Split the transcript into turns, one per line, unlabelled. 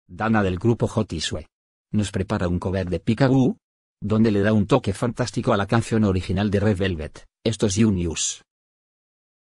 Dana del grupo Hot Issue, nos prepara un cover de Peekaboo, donde le da un toque fantástico a la canción original de Red Velvet. Esto es You News.